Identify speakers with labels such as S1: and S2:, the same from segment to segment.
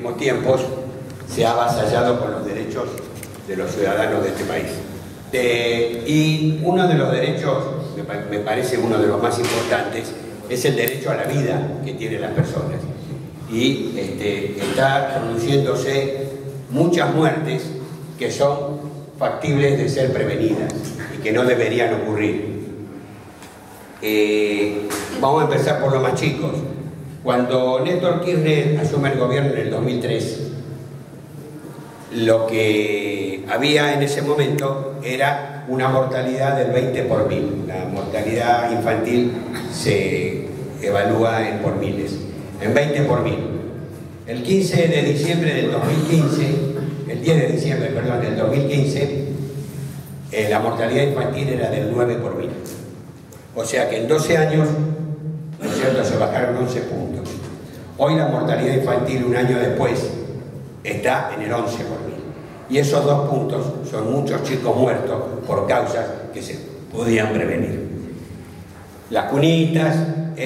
S1: últimos tiempos se ha avasallado con los derechos de los ciudadanos de este país. Y uno de los derechos, me parece uno de los más importantes, es el derecho a la vida que tienen las personas. Y está produciéndose muchas muertes que son factibles de ser prevenidas y que no deberían ocurrir. Vamos a empezar por los más chicos. Cuando Néstor Kirchner asume el gobierno en el 2003, lo que había en ese momento era una mortalidad del 20 por mil. La mortalidad infantil se evalúa en por miles, en 20 por mil. El 15 de diciembre del 2015, el 10 de diciembre, perdón, del 2015, la mortalidad infantil era del 9 por mil. O sea que en 12 años, ¿no es cierto?, se bajaron 11 puntos. Hoy la mortalidad infantil, un año después, está en el 11 por mil. Y esos 2 puntos son muchos chicos muertos por causas que se podían prevenir. Las cunitas,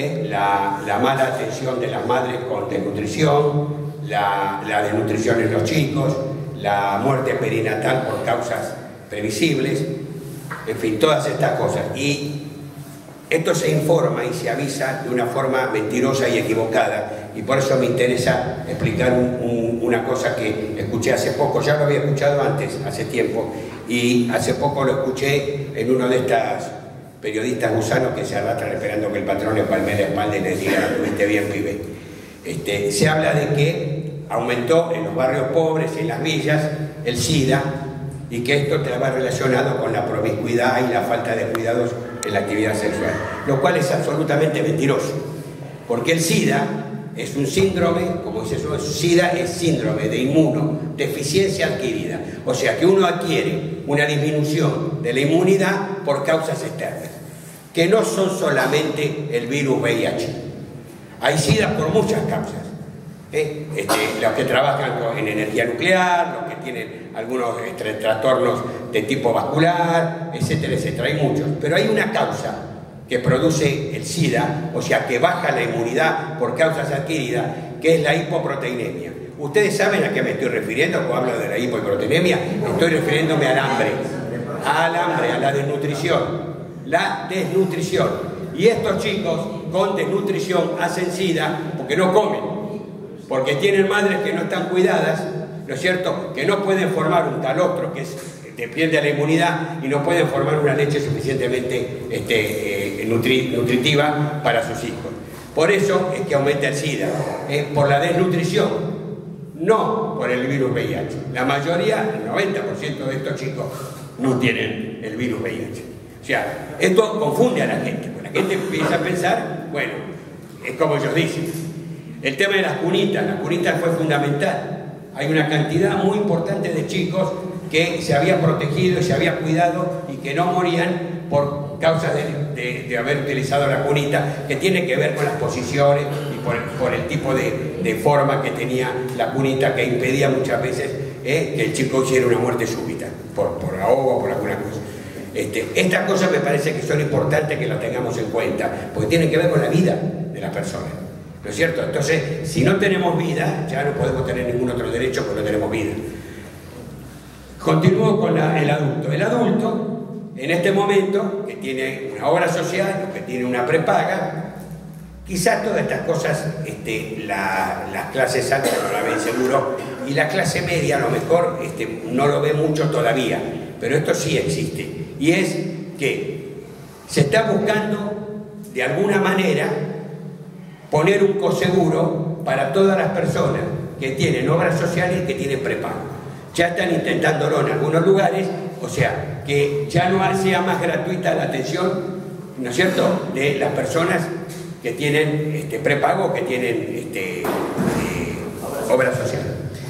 S1: la mala atención de las madres con desnutrición, la desnutrición en los chicos, la muerte perinatal por causas previsibles, en fin, todas estas cosas. Y esto se informa y se avisa de una forma mentirosa y equivocada, y por eso me interesa explicar una cosa que escuché hace poco. Ya lo había escuchado antes, hace tiempo, y hace poco lo escuché en uno de estas periodistas gusanos que se arrastran esperando que el patrón les palme la espalda y les diga: "Estuviste bien, pibe". Se habla de que aumentó en los barrios pobres y en las villas el SIDA, y que esto estaba relacionado con la promiscuidad y la falta de cuidados en la actividad sexual, lo cual es absolutamente mentiroso, porque el SIDA es un síndrome, como dice eso, SIDA es síndrome de inmunodeficiencia adquirida, o sea que uno adquiere una disminución de la inmunidad por causas externas, que no son solamente el virus VIH. Hay SIDA por muchas causas. Los que trabajan en energía nuclear, los que tienen algunos trastornos de tipo vascular, etcétera, etcétera, hay muchos. Pero hay una causa que produce el SIDA, o sea, que baja la inmunidad por causas adquiridas, que es la hipoproteinemia. ¿Ustedes saben a qué me estoy refiriendo cuando hablo de la hipoproteinemia? Estoy refiriéndome al hambre, a la desnutrición. La desnutrición. Y estos chicos con desnutrición hacen SIDA porque no comen, porque tienen madres que no están cuidadas, ¿no es cierto?, que no pueden formar un calostro, que depende de la inmunidad, y no pueden formar una leche suficientemente nutritiva para sus hijos. Por eso es que aumenta el SIDA, por la desnutrición, no por el virus VIH. La mayoría, el 90% de estos chicos no tienen el virus VIH. O sea, esto confunde a la gente, porque la gente empieza a pensar, bueno, es como ellos dicen. El tema de las cunitas fue fundamental. Hay una cantidad muy importante de chicos que se había protegido y se había cuidado y que no morían por causa de haber utilizado la cunita, que tiene que ver con las posiciones y por el tipo de forma que tenía la cunita, que impedía muchas veces que el chico hiciera una muerte súbita, por ahogo o por alguna cosa. Estas cosas me parece que son importantes que las tengamos en cuenta, porque tienen que ver con la vida de las personas, ¿no es cierto? Entonces, si no tenemos vida, ya no podemos tener ningún otro derecho porque no tenemos vida. Continúo con el adulto. El adulto, en este momento, que tiene una obra social o que tiene una prepaga, quizás todas estas cosas las clases altas no la ven seguro, y la clase media a lo mejor no lo ve mucho todavía, pero esto sí existe, y es que se está buscando de alguna manera poner un coseguro para todas las personas que tienen obras sociales y que tienen prepago. Ya están intentándolo en algunos lugares, o sea, que ya no sea más gratuita la atención, ¿no es cierto?, de las personas que tienen prepago, que tienen obra social.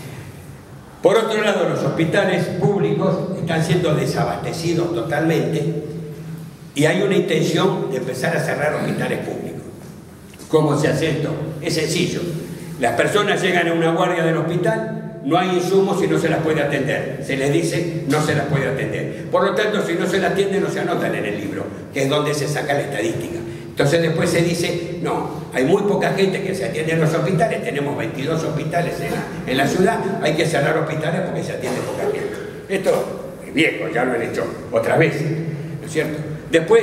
S1: Por otro lado, los hospitales públicos están siendo desabastecidos totalmente y hay una intención de empezar a cerrar hospitales públicos. ¿Cómo se hace esto? Es sencillo. Las personas llegan a una guardia del hospital, no hay insumos y no se las puede atender. Se les dice, no se las puede atender. Por lo tanto, si no se las atiende, no se anotan en el libro, que es donde se saca la estadística. Entonces después se dice, no, hay muy poca gente que se atiende en los hospitales, tenemos 22 hospitales en la ciudad, hay que cerrar hospitales porque se atiende poca gente. Esto es viejo, ya lo han hecho otras veces, ¿no es cierto? Después,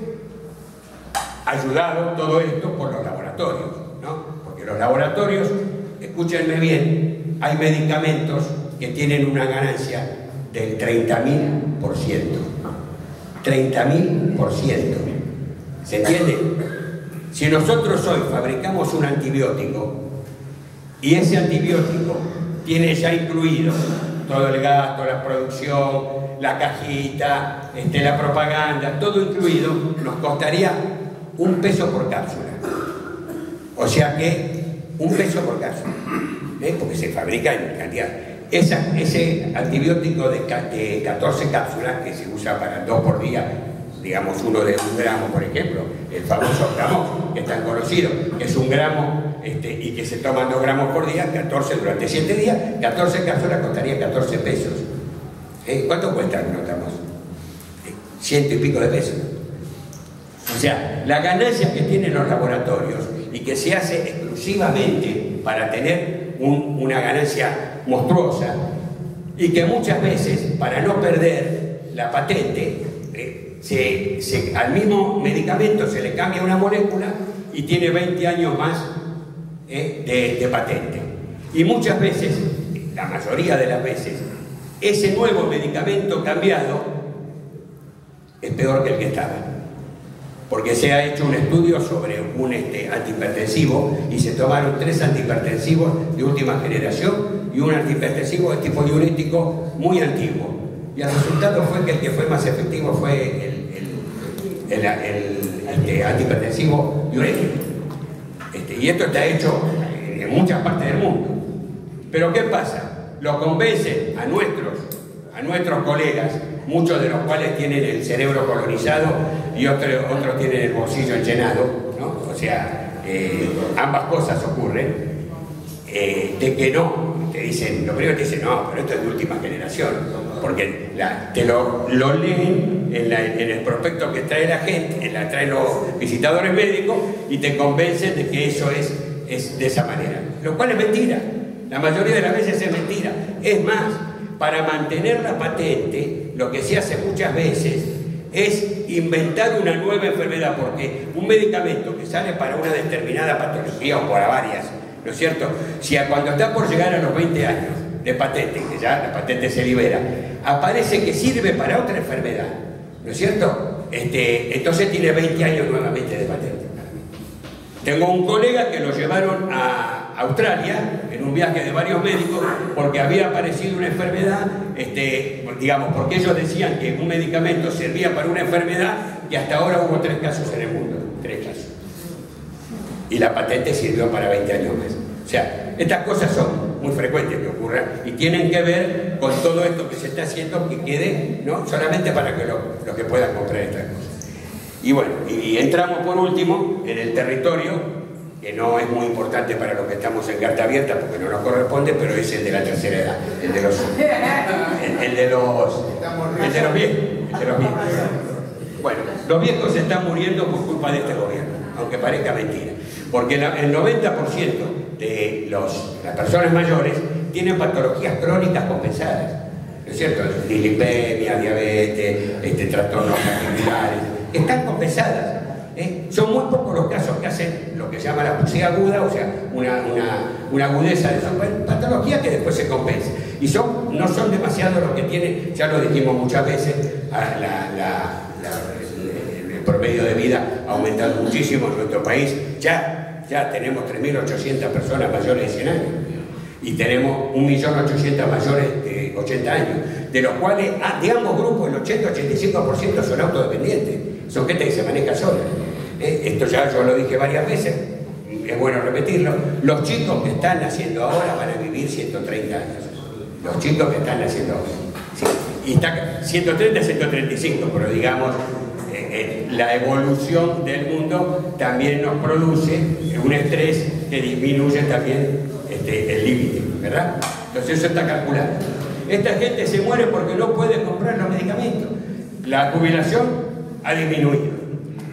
S1: ayudado todo esto por los laboratorios, ¿no? Porque los laboratorios, escúchenme bien, hay medicamentos que tienen una ganancia del 30.000%. 30.000%. ¿Se entiende? Si nosotros hoy fabricamos un antibiótico y ese antibiótico tiene ya incluido todo el gasto, la producción, la cajita, la propaganda, todo incluido, nos costaría $1 por cápsula. O sea que $1 por cápsula, porque se fabrica en cantidad. Ese antibiótico de 14 cápsulas que se usa para 2 por día, digamos uno de 1 gramo, por ejemplo, el famoso gramo, que es tan conocido, que es 1 gramo y que se toman 2 gramos por día, 14 durante 7 días, 14 cápsulas costaría 14 pesos. ¿Cuánto cuesta? Notamos 100 y pico de pesos. O sea, la ganancia que tienen los laboratorios y que se hace exclusivamente para tener una ganancia monstruosa y que muchas veces, para no perder la patente, al mismo medicamento se le cambia una molécula y tiene 20 años más de patente. Y muchas veces, la mayoría de las veces, ese nuevo medicamento cambiado es peor que el que estaba. Porque se ha hecho un estudio sobre un antihipertensivo y se tomaron 3 antihipertensivos de última generación y un antihipertensivo de tipo diurético muy antiguo. Y el resultado fue que el que fue más efectivo fue el antihipertensivo diurético. Y esto está hecho en muchas partes del mundo. Pero ¿qué pasa? Lo convencen a nuestros colegas, muchos de los cuales tienen el cerebro colonizado y otros tienen el bolsillo llenado, ¿no? O sea, ambas cosas ocurren, de que no, te dicen, lo primero te dicen, no, pero esto es de última generación, porque te lo leen en el prospecto que trae la gente, traen los visitadores médicos y te convencen de que eso es de esa manera, lo cual es mentira, la mayoría de las veces es mentira. Es más, para mantener la patente, lo que se hace muchas veces es inventar una nueva enfermedad, porque un medicamento que sale para una determinada patología o para varias, ¿no es cierto? Si cuando está por llegar a los 20 años de patente, que ya la patente se libera, aparece que sirve para otra enfermedad, ¿no es cierto? Entonces tiene 20 años nuevamente de patente. Tengo un colega que lo llevaron a Australia en un viaje de varios médicos porque había aparecido una enfermedad, digamos, porque ellos decían que un medicamento servía para una enfermedad y hasta ahora hubo 3 casos en el mundo, 3 casos. Y la patente sirvió para 20 años más. O sea, estas cosas son muy frecuentes que ocurran y tienen que ver con todo esto que se está haciendo que quede, ¿no? Solamente para que los que puedan comprar estas cosas. Y bueno, y entramos por último en el territorio, que no es muy importante para los que estamos en carta abierta porque no nos corresponde, pero es el de la tercera edad, el de los viejos. Bueno, los viejos se están muriendo por culpa de este gobierno, aunque parezca mentira, porque el 90% de las personas mayores tienen patologías crónicas compensadas, ¿no es cierto? Dislipemia, diabetes, trastornos cardiovasculares, están compensadas. Son muy pocos los casos que hacen lo que se llama la apusia aguda, o sea, una agudeza de su patología que después se compensa. Y no son demasiados los que tienen, ya lo dijimos muchas veces, el promedio de vida ha aumentado muchísimo en nuestro país. Ya tenemos 3.800 personas mayores de 100 años y tenemos 1.800.000 mayores de 80 años, de los cuales, de ambos grupos, el 80-85% son autodependientes, son gente que se maneja sola. Esto ya yo lo dije varias veces, es bueno repetirlo. Los chicos que están naciendo ahora van a vivir 130 años. Los chicos que están naciendo ahora. Sí, y está 130 a 135, pero digamos, la evolución del mundo también nos produce un estrés que disminuye también el límite, ¿verdad? Entonces eso está calculado. Esta gente se muere porque no puede comprar los medicamentos. La jubilación ha disminuido.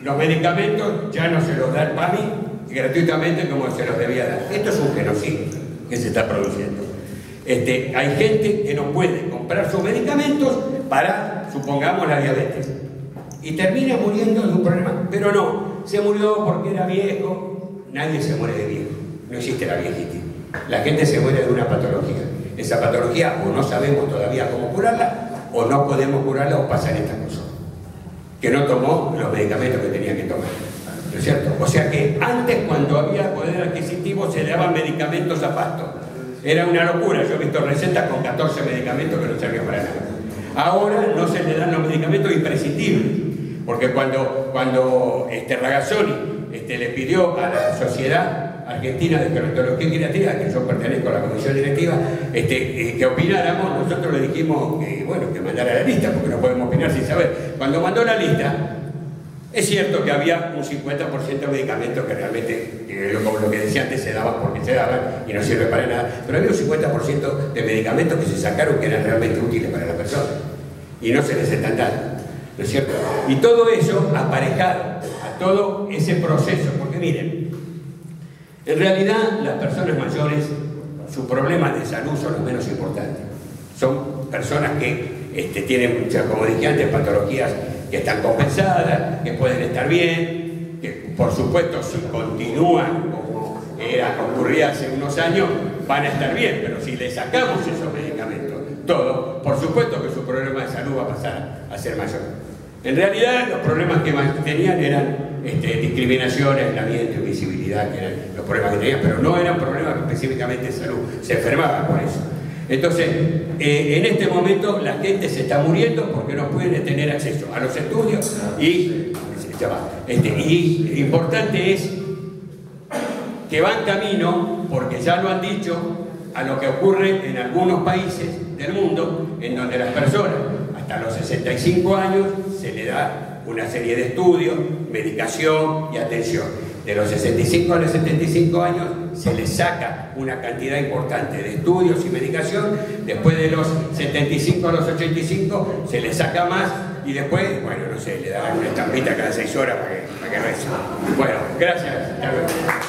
S1: los medicamentos ya no se los da el PAMI gratuitamente como se los debía dar. Esto es un genocidio que se está produciendo. Hay gente que no puede comprar sus medicamentos para, supongamos, la diabetes. Y termina muriendo de un problema. Pero no, se murió porque era viejo. Nadie se muere de viejo. No existe la viejitis. La gente se muere de una patología. Esa patología o no sabemos todavía cómo curarla, o no podemos curarla, o pasan estas cosas. Que no tomó los medicamentos que tenía que tomar. ¿No es cierto? O sea que antes, cuando había poder adquisitivo, se le daban medicamentos a pasto. Era una locura. Yo he visto recetas con 14 medicamentos que no servían para nada. Ahora no se le dan los medicamentos imprescindibles. Porque cuando Ragazzoni le pidió a la Sociedad Argentina de Gerontología y Geriatría, que yo pertenezco a la comisión directiva, que opináramos, nosotros le dijimos que mandara la lista, porque no podemos opinar sin saber. Cuando mandó la lista, es cierto que había un 50% de medicamentos que realmente, como lo que decía antes, se daban porque se daban y no sirve para nada, pero había un 50% de medicamentos que se sacaron que eran realmente útiles para la persona y no se les están dando, ¿no es cierto? Y todo eso aparejado a todo ese proceso, porque miren, en realidad las personas mayores, sus problemas de salud son los menos importantes. Son personas que tienen, como dije antes, patologías que están compensadas, que pueden estar bien, que por supuesto si continúan como ocurría hace unos años, van a estar bien, pero si le sacamos esos medicamentos, todo, por supuesto que su problema de salud va a pasar a ser mayor. En realidad los problemas que tenían eran discriminación, aislamiento, invisibilidad, que eran los problemas que tenían, pero no eran problemas específicamente de salud, se enfermaban por eso. Entonces, en este momento la gente se está muriendo porque no pueden tener acceso a los estudios y importante es que van camino, porque ya lo han dicho, a lo que ocurre en algunos países del mundo, en donde las personas hasta los 65 años se le da una serie de estudios, medicación y atención. De los 65 a los 75 años se les saca una cantidad importante de estudios y medicación, después de los 75 a los 85 se les saca más y después, no sé, le dan una estampita cada 6 horas para que reza. Bueno, gracias.